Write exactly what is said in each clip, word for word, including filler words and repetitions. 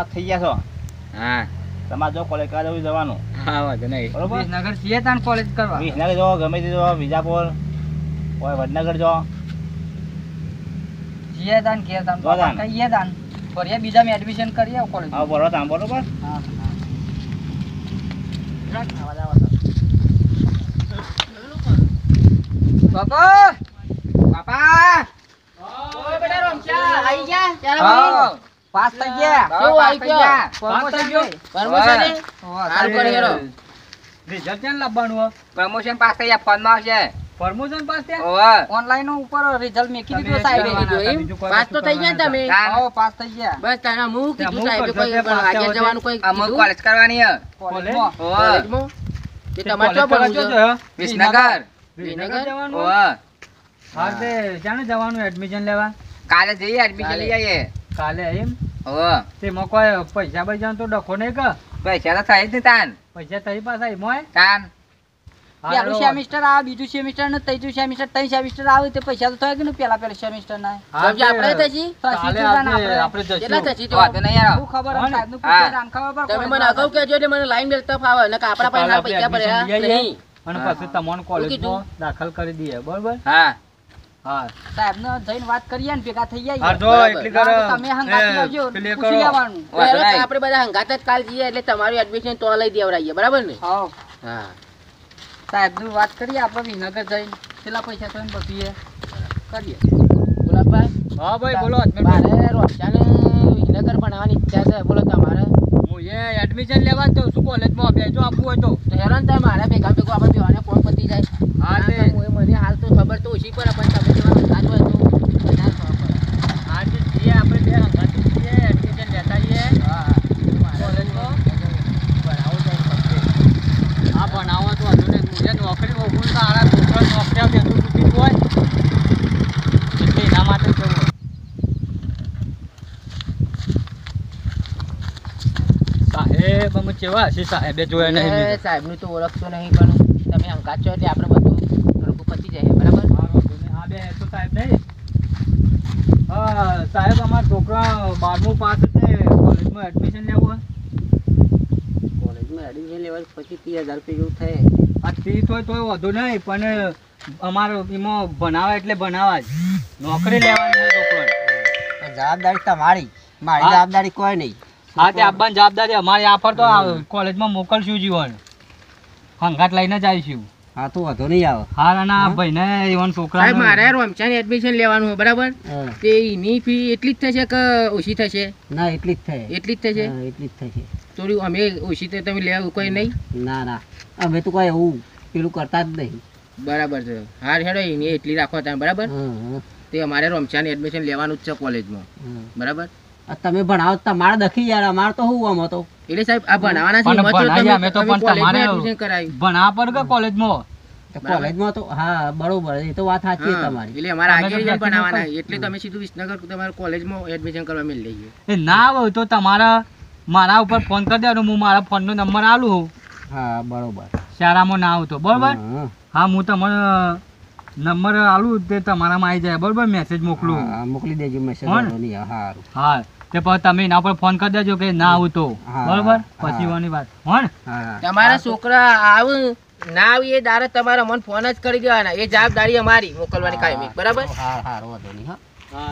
થઈ ગયા છો. હા તમારે જો કોલેજ કરવા જવું જવાનું. હા વાંધો નહીં. બરોબર વિસનગર છીએ તાન કોલેજ કરવા. વિસનગર જો ગમે તે જો વિજાપુર હોય વડનગર જો છીએ તાન કે તાન જો તાન. કહીએ તાન ફરિયા બીજા મે એડમિશન કરીએ કોલેજ. હા બરોબર તાન બરોબર. હા રાખ આવા આવા બાપા બાપા ઓય બેટા રમશા આઈ ગયા ચાલો પાસ થઈ ગયા કેવું આઈ ગયા પાસ થઈ ગયો પરમોશન ને હાલ કરી હેરો રિઝલ્ટ કેમ લાવવાનું? પ્રમોશન પાસ થઈ ગયા ફોન માં આવશે પ્રમોશન પાસ થયા? ઓવા ઓનલાઈન ઉપર રિઝલ્ટ મેકી દીધું સાહેબ પાસ તો થઈ ગયા તમે આવો પાસ થઈ ગયા બસ તારા હું કીધું હું સાહેબ કરતો કોઈ તે પાસ આગળ થયા જવાનું કોઈ અમુક કીધું? કોલેજ કરવાની હે. કોલેજમાં કોલેજમાં તે તમારે શું ભણવું છે? વિસનગર. વિસનગર જવાનું? ઓવા હા તે જાણે જવાનું એડમિશન લેવા કાલે જઈએ એડમિશન લઈ આવીએ કાલે એમ? ઓવા તેમાં કોઈ પૈસા પૈસા તો ડખો નહીં કે? પૈસા તો થાય જ ને તાન પૈસા થઈ પાછા એમાં તાન પહેલું સેમિસ્ટર આવે બીજું સેમિસ્ટર ને ત્રીજું સેમિસ્ટર ત્રણ સેમિસ્ટર આવે તે પૈસા તો થાય કે ને પેલા પેલા સેમિસ્ટર ના સમજ્યા આપણે થશી કાલે આપણે આપણે કેટલા જશું. થશી તો વાંધો નહીં યાર શું ખબર હા ને? સાહેબ નું હા. પૂછે રાન ખબર પર તમે મને અગાઉ કહેજો એટલે મને લાઈન બેલતા ફાવે ને આપણા પાસે કાલે પૈસા આપણે ભર્યા admission લઈ આવીએ. નહીં અને હા. પછી તમને કોલેજમાં દાખલ કરી દઈએ બરોબર. હા હા સાહેબ ને જઈને વાત કરીએ ને ભેગા થઈ જાય હા જો બરાબર. એટલી કરો ના, તો તમે હંગાથી એ, આવજો, પેલી પૂછી કરો. લેવાનું. વાંધો નહીં. નહીં. આપણે બધા હંગાત જ કાલ જઈએ એટલે તમારું એડમિશન તો લઈ દેવડાવીએ બરાબર ને હા હા સાહેબ નું વાત કરીએ આપણે વિનગર જઈને કેટલા પૈસા થઈને પછી એ કરીએ ગુલાબભાઈ હા ભાઈ બોલો અજમેર મારે રોજાને વિનગર ભણાવવાની ઈચ્છા છે બોલો તમારે હું એ એડમિશન લેવા જ જાઉં છું કોલેજમાં બેજો આપવું હોય તો. તો હેરાન થાય મારે ભેગા ભેગું આપણે બેવાને કોણ પતી જાય હા તે હા, તો મને હાલ તો ખબર તો ઓછી પડે પણ તમે જેવા હંગાત હોય તો વધારે ખબર પડે આજે જઈએ આપણે બે હંગાથી જઈએ એડમિશન લેતા આવીએ. હા કોલેજમાં ભણાવો જાય પછી. હા ભણાવો તો વાંધો નહીં. મુજે નોકરી ઓગું તો આના છોકરા નોકરી આવે એટલું ચૂકી હોય એટલે એના માટે જવું હોય. સાહેબ અમે કેવા હશે સાહેબે જોયા નહીં એ મેં. સાહેબનું તો ઓળખતો નહીં પણ તમે હંગાત છો એટલે આપણે બધું થોડુંક પતી જાય બરાબર હા વાંધો નહીં. આ બે તો સાહેબ નહીં. હા સાહેબ અમારા છોકરા બારમું પાસ છે કોલેજમાં એડમિશન લેવું હોય. કોલેજમાં એડમિશન લેવા પછી ત્રીસ હજાર રૂપિયા જેવું થાય આ ત્રીસ હોય તોય વાંધો નહીં પણ અમારે એમાં ભણાવે એટલે ભણાવા જ નોકરી લેવાની હોય છોકરાને. જવાબદારી તમારી મારી હા. જવાબદારી કોઈ નહીં હા તે આપવાની જવાબદારી અમારી આફર તો આ કોલેજમાં મોકલશું જીવન હંગાત લઈને જ આવીશું. હા તો વધુ નહીં આવે હા અને આ ભાઈને એવન છોકરા સાહેબ મારે રોમચાન એડમિશન લેવાનું હોય બરાબર તે એની ફી એટલી જ થશે કે ઓછી થશે ના એટલી જ થાય એટલી જ થશે હા, એટલી જ થશે થોડી અમે ઓછી તો તમે લેવું કોઈ નહીં ના ના અમે તો કોઈ એવું પેલું કરતા જ નહીં બરાબર છે હાર હેડો એની એટલી રાખો તમે બરાબર હા, હા, તે અમારે રોમચાન એડમિશન લેવાનું જ છે કોલેજમાં હા. બરાબર આ તમે ભણાવો તમારે દખી યાર અમારે તો શું આમ હતો એટલે સાહેબ આ ભણાવવાના છે પણ એમાં તો ભણાવીએ અમે તો તમે- પણ તમે કોલેજમાં તમારે એડમિશન કરાવ્યું ભણા પર કે કોલેજમાં તો કોલેજમાં તો હા બરોબર એ તો વાત સાચી છે હા, તમારી એટલે અમારા અમે તો આગળ પ્રેક્ટિકલ બનાવવાના પણ- એટલે તમે સીધું વિસનગર તમારે કોલેજમાં એડમિશન કરવા મેળ લઈએ એ ના હોય તો તમારા મારા ઉપર ફોન કરી દેવાનો હું મારા ફોનનો નંબર આલું હા બરોબર શાળામાં ના આવતો બરોબર. હા, હા હું તમને નંબર આલું તે તમારામાં આવી જાય બરોબર મેસેજ મોકલું. હા, મોકલી દેજો મેસેજ હો ને? નહીં સારું હા તે પછી તમે એના પર ફોન કરી દેજો કે ના આવું તો હા, બરોબર હા. પછી વાની વાત હો ને. હા તમારા છોકરા આવ ના આવી એ દાડે તમારા મન ફોન જ કરી દેવાના એ જવાબદારી અમારી મોકલવાની કાયમી બરાબર હા સારું વાંધો નહીં હા હા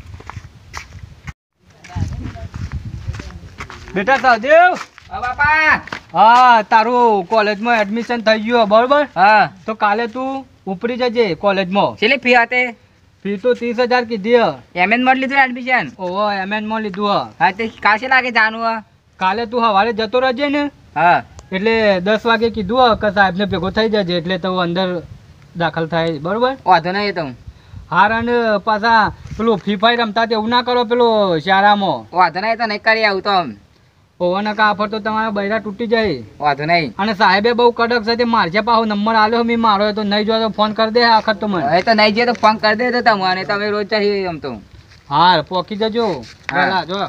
બેટા સહદેવ હા બાપા હા તારું કોલેજમાં એડમિશન થઈ ગયું બરોબર. હા તો કાલે તું ઉપરી જજે કોલેજમાં. છેલ્લી ફી હતી ફી તો ત્રીસ હજાર કીધી હ. એમએન માં લીધું એડમિશન ઓહો એમએન માં લીધું હ. હા તે કાશે લાગે જાણવું કાલે તું સવારે જતો રહેજે ને હા એટલે દસ વાગે કીધું હ કે સાહેબને ભેગો થઈ જજે એટલે તો અંદર દાખલ થાય બરોબર. વાંધો નહીં તો હાર અને પાછા પેલું ફ્રી ફાયર રમતા તે એવું ના કરો પેલું શાળામાં. વાંધો નહીં તો નહીં કરી આવું તો ઓવરના કાફર તો તમારા બૈરા તૂટી જાય. વાંધો નહીં અને સાહેબે બહુ કડક છે તે મારશે પાછો નંબર આલ્યો મેં મારો તો નહીં જો તો ફોન કરી દે આખર તો મને. હવે તો નહીં જઈએ તો ફોન કરી દે તો તમને તમે રોજ ચાહીએ એમ તો હા પોકી જજો પેલા જો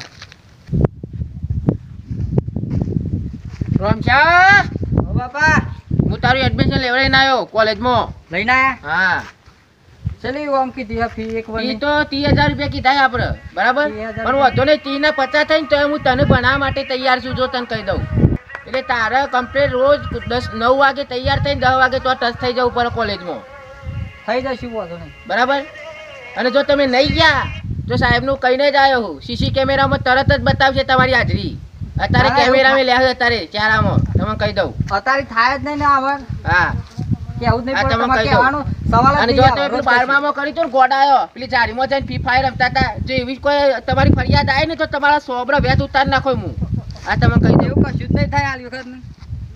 રોમશા બાપા હું તારું એડમિશન લેવડાઈને આવ્યો કોલેજમાં લઈને આયા. હા ચલી આમ કીધી હે ફી એક ઈ વાર તો ત્રીસ હજાર રૂપિયા કીધા છે આપણે બરાબર ત્રીસ હજાર પણ વાંધો નહીં ત્રીસ ના પચાસ થાય ને તો હું તને ભણાવવા માટે તૈયાર છું જો તને કહી દઉં એટલે તારે કમ્પ્લીટ રોજ દસ નવ વાગે તૈયાર થઈને દસ વાગે તો ટચ થઈ જવું પડે કોલેજમાં થઈ જશે વાંધો નહીં બરાબર અને જો તમે નહીં ગયા જો સાહેબનું કહીને જ આવ્યો હું સીસી કેમેરામાં તરત જ બતાવશે તમારી હાજરી અત્યારે ના, એવું કેમેરામાં લે અત્યારે ચારામાં તમને કહી દઉં અત્યારે થાય જ નહીં ને આવાર હા કેવું જ નહીં આ પડે તમે તમારે કહી દઉં. કહેવાનો સવાલ જ અને નહીં જો આવે, તમે રોજ પેલું કહેશું. બારમામાં કર્યું હતું ને ગોડાયો પેલી જારીમાં જઈને ફ્રી ફાયર રમતા હતા જો એવી કોઈ તમારી ફરિયાદ આવે ને તો તમારા સોબરા વેત ઉતાર નાખો હું આ તમે કહી દઉં એવું કશું જ નહીં થાય આ વખત નહીં.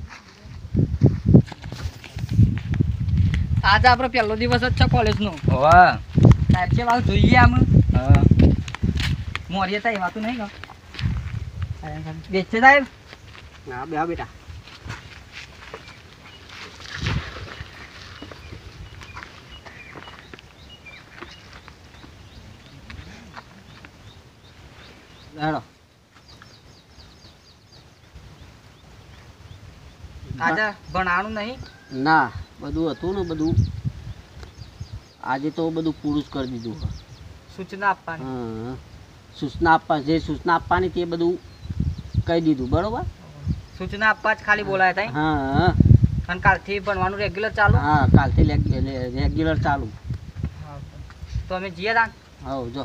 આજે આપણો પહેલો દિવસ જ છે કોલેજનો વાહ સાહેબ છે વાવ જોઈએ આમ હા મોરીએ તો એ વાતું નહીં ને બેસશે સાહેબ હા બે બેટા હેડો આજે ભણાવવાનું નહીં ના બધું હતું ને બધું આજે તો બધું પૂરું જ કરી દીધું છે. સૂચના આપવાની હા સૂચના આપવા જે સૂચના આપવાની તે બધું કહી દીધું બરોબર સૂચના આપવા જ ખાલી બોલાય થાય હા અને કાલથી ભણવાનું રેગ્યુલર ચાલુ હા કાલથી રેગ્યુલર ચાલુ તો અમે જઈએ તા હવ જો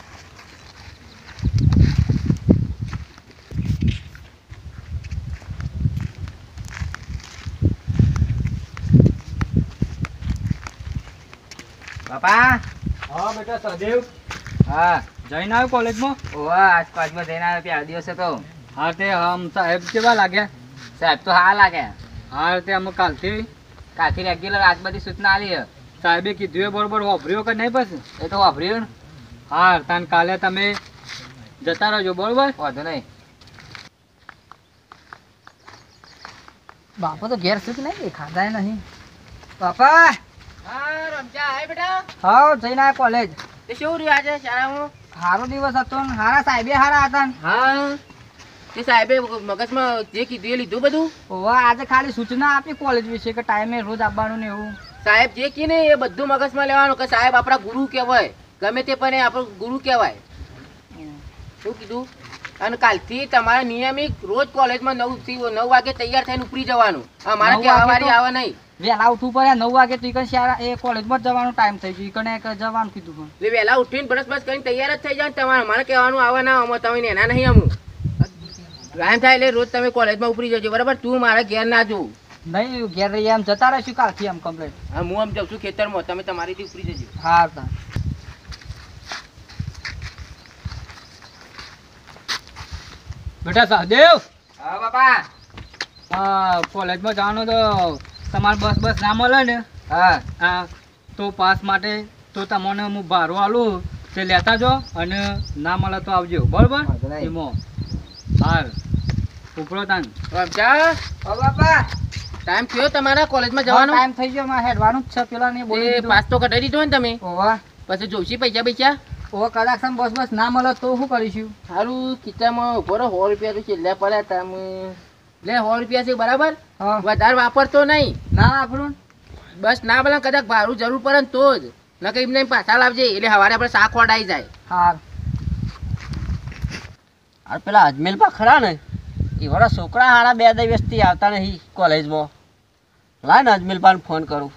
બાપા હા બેટા સદેવ હા જઈને આવ્યો કોલેજમાં ઓવા આજ કોલેજમાં જઈને આવ્યો પહેલા દિવસે તો હા તે આમ સાહેબ કેવા લાગ્યા સાહેબ તો હા લાગે હા તે અમે કાલથી કાલથી રેગ્યુલર આજ બધી સૂચના આલી છે સાહેબે કીધું એ બરોબર વાપર્યો કે નહીં પછી એ તો વાપર્યું ને હા તાન કાલે તમે જતા રહેજો બરોબર વાંધો નહીં બાપા તો ઘેર છે કે નહીં ખાધા નહીં બાપા હા રમજા આય બેટા હા જઈને આવ્યા કોલેજ તે શું રહ્યું આજે શાળામાં સારો દિવસ હતો ને હારા સાહેબે હારા હતા ને હા તે સાહેબે મગજમાં જે કીધું એ લીધું બધું ઓવા આજે ખાલી સૂચના આપી કોલેજ વિશે કે ટાઈમે રોજ આવવાનું ને એવું સાહેબ જે કી ને એ બધું મગજમાં લેવાનું કે સાહેબ આપણા ગુરુ કહેવાય ગમે તે પણ એ આપણો ગુરુ કહેવાય શું કીધું અને કાલથી તમારે નિયમિત રોજ કોલેજમાં નવ થી નવ વાગે તૈયાર થઈને ઉપરી જવાનું અમારે નવ કહેવા વાગે વાળી તો- આવે નહીં વહેલા ઉઠવું પડે નવ વાગે તો ઈકન શાળા એ કોલેજમાં જ જવાનો ટાઈમ થઈ ગયો ઈકને એક જવાનું કીધું પણ એટલે વહેલા ઉઠીને બ્રશ બ્રશ કરીને તૈયાર જ થઈ જાય ને તમારે અમારે કહેવાનું આવે ના અમે તમે એના નહીં અમું ગાયન થાય એટલે રોજ તમે કોલેજમાં ઉપરી જજો બરાબર તું મારા ઘેર ના જોવું નહીં ઘેર રહી એમ જતા રહીશું કાલથી એમ કમ્પ્લેટ હા હું આમ જાઉં છું ખેતરમાં તમે તમારીથી ઉપરી જજો હા તા બેટા સહદેવ હા બાપા હા કોલેજમાં જવાનું તો તમારે બસ બસ ના મળે ને હા હા તો પાસ માટે તો તમને હું ભાડું આલું તે લેતા જો અને ના મળે તો આવજો બરોબર વાંધો નહીં. એમાં હાલ ઉપરો તાન રમજા ઓ બાપા ટાઈમ થયો તમારા કોલેજમાં જવાનો ટાઈમ થઈ ગયો મારે હેડવાનું જ છે પેલા ને બોલી એ દીધું પાસ તો કઢાઈ દીધો ને તમે ઓવા પછી જોઈશી પૈસા પૈસા ઓવા કદાચ સમ બસ બસ ના મળે તો શું કરીશું સારું ખીચામાં ઉભો રહો સો રૂપિયા તો છેલ્લે પડ્યા તમે લે સો રૂપિયા છે બરાબર હા વધારે વાપરતો નહીં ના વાપરું બસ ના ભલે કદાચ ભાડું જરૂર પડે ને તો જ નકર એમને એમ પાછા લાવજે એટલે સવારે આપણે શાક વડાઈ જાય હા આ પેલા અજમેલપા ખરા ને એ વાળા છોકરા હારા બે દિવસથી આવતા નહીં કોલેજમાં લાય ને અજમેલપાને ફોન કરું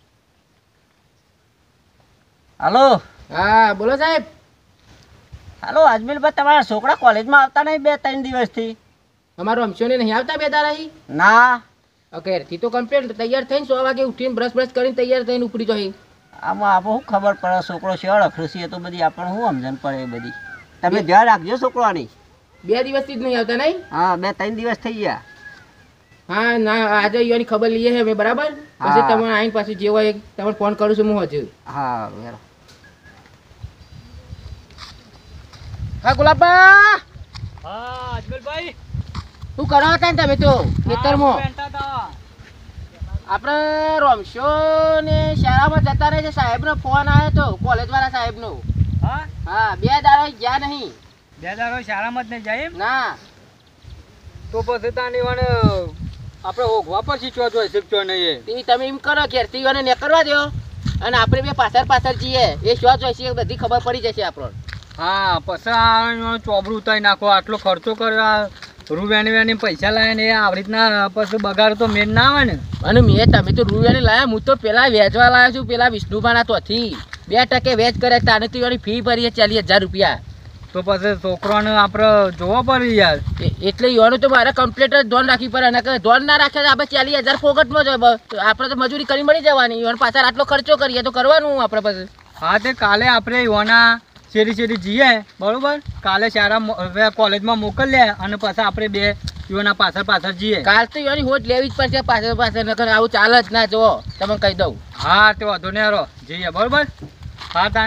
હાલો હા બોલો સાહેબ હાલો અજમેલભાઈ તમારા છોકરા કોલેજમાં આવતા નહીં બે ત્રણ દિવસથી અમારો અમશોને નહીં આવતા બે દાડા ના ઓકે થી તો કમ્પ્લીટ તૈયાર થઈને સો વાગે ઉઠીને બ્રશ બ્રશ કરીને તૈયાર થઈને ઉપડી જાય આમાં આપણે શું ખબર પડે છોકરો શેવાળ અખરસી તો બધી આપણને શું સમજણ પડે એ બધી તમે ધ્યાન રાખજો છોકરાની બે દિવસથી જ નહીં આવતા નહીં હા બે ત્રણ દિવસ થઈ ગયા હા ના આજે અહીંયાની ખબર લઈએ છે અમે બરાબર પછી હા. તમે આવીને પાછું જે હોય એ તમને ફોન કરું છું હું હજુ હા વેરો હા ગુલાબા હા અજમલભાઈ શું કરો હતા ને તમે તો ખેતરમાં બેઠા હતા. આપણે રમશો ને શાળામાં જતા રહે છે સાહેબનો ફોન આવ્યો તો કોલેજ વાળા સાહેબનો હા હા બે દાડા ગયા નહીં બે દાડો શાળામાં જ નહીં જાય એમ ના તો પછી તાની વાને આપણે ઓઘવા પછી ચો જોઈ શકતો નહીં તે તમે એમ કરો ઘેરથી એને ને કરવા દો અને આપણે બે પાછળ પાછળ જઈએ એ શું જોઈશે એ બધી ખબર પડી જશે આપણને. હા પછી આ ચોબરું ઉતારી નાખો આટલો ખર્ચો કર્યો રૂ વેની વેની પૈસા લાવે ને એ આવી રીતના પછી બગાડ તો મેન ના આવે ને. અને મેં તમે તો રૂપિયાની લાયા હું તો પેલા વેચવા લાવ્યો છું પેલા વિષ્ણુભાના તોથી બે ટકે વેચ કરે તાને તો એની ફી ભરીએ ચાલીસ હજાર રૂપિયા. તો પછી છોકરાને આપણે જોવો પડે યાર. એ- એટલે એવાનું તો મારે કમ્પ્લીટ જ ધોન રાખવી પડે અને ધોન ના રાખે તો આપણે ચાલીસ હજાર ફોકટમાં જ હોય. બ- આપણે તો મજૂરી કરી મળી જવાની એવાનો પાછળ આટલો ખર્ચો કરીએ તો કરવાનું આપણે પછી. હા તે કાલે આપણે યોના શેરી શેરી જઈએ બરોબર કાલે સારા કોલેજમાં મોકલીએ અને પછી આપણે બે યોના પાછળ પાછળ જઈએ. કાલ તો એની હોટ લેવી જ પડશે પાછળ પાછળ નકર આવું ચાલે જ ના જો તમને કહી દઉં. હા તે વાંધો નહીં હારો જઈએ બરોબર. હા તાન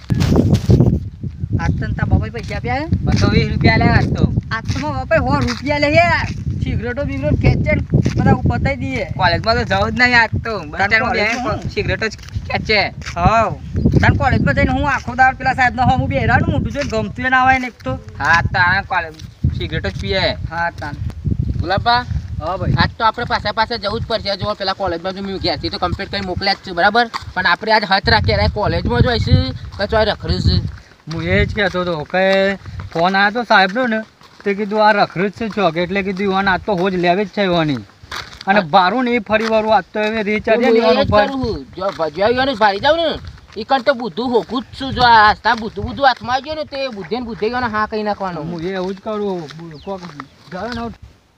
આજ તો તારા બાપાએ પૈસા આપ્યા હે? બસો વીસ રૂપિયા લે આજ તો આજ તો મારા બાપાએ સો રૂપિયા લે યાર સિગરેટો બિગરેટ ખેંચે ને બધા પતાઈ દઈએ. કોલેજમાં તો જવું જ નહીં આજ તો બસ તાન સ્ટેન્ડમાં કોલેજમાં? બેસીને સિગરેટો જ ખેંચે. હાવ તાન કોલેજમાં જઈને હું આખો દાડ પેલા સાહેબનો હમું બેહરાનું મોટું જોઈને ગમતું ય ના હોય ને એક તો. હા તો આના કોલેજ સિગરેટો જ પીએ. હા તાન ગુલાબા હા ભાઈ આજ તો આપણે પાછા પાછા જવું જ પડશે. જો પેલા કોલેજમાં જો મેં ઘેરથી તો કમ્પ્લીટ કરી મોકલ્યા જ છું બરાબર પણ આપણે આજ હાથ રાખીએ રે કોલેજમાં જોઈશું કે ચોય રખડ્યું છે. હું એ જ કહેતો હતો કે ફોન આવ્યો તો સાહેબનો ને તે કીધું આ રખડું જ છે ચોક એટલે કીધું ઈવન આ તો હોજ લેવી જ છે ઈવાની અને ભારું ને એ ફરી વારું આ તો એવી રીચાર્જ હું એ જ ઈવાનું પર કરું છું. જો ભજવાયું ભારી જાવ ને એ કણ તો બુદ્ધું હોકું જ છું. જો આ આસ્તા બુદ્ધું બુદ્ધું હાથમાં આવી ગયું ને તે બુદ્ધે ને બુદ્ધે ગયો ને હા કહી નાખવાનું. હું એ એવું જ કરું કોક ગયો ને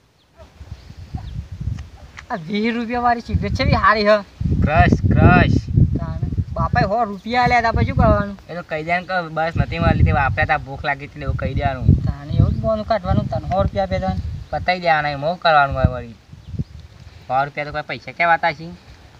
આ વીસ રૂપિયા વાળી સિગરેટ છે બી સારી હ ક્રશ ક્રશ તાને બાપાએ સો રૂપિયા લે આપણે શું કરવાનું? એ તો કહી દેવાનું કે બસ નથી મળી તે વાપર્યા તા ભૂખ લાગી હતી ને એવું કહી દેવાનું. તાને એવું જ બોનું કાઢવાનું તાને સો રૂપિયા આપે તાને પતાવી દેવાના મોં કરવાનું હોય વળી. સો રૂપિયા તો કોઈ પૈસા કહેવાતા છે.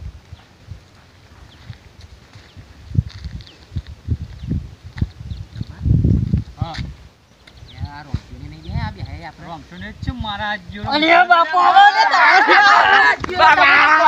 હા યાર રોકીને નહીં જાય આ બે હે આપણે. રમતો ને જ છે મારા આજ જેવો. અરે બાપા હવે ને તારે બાપા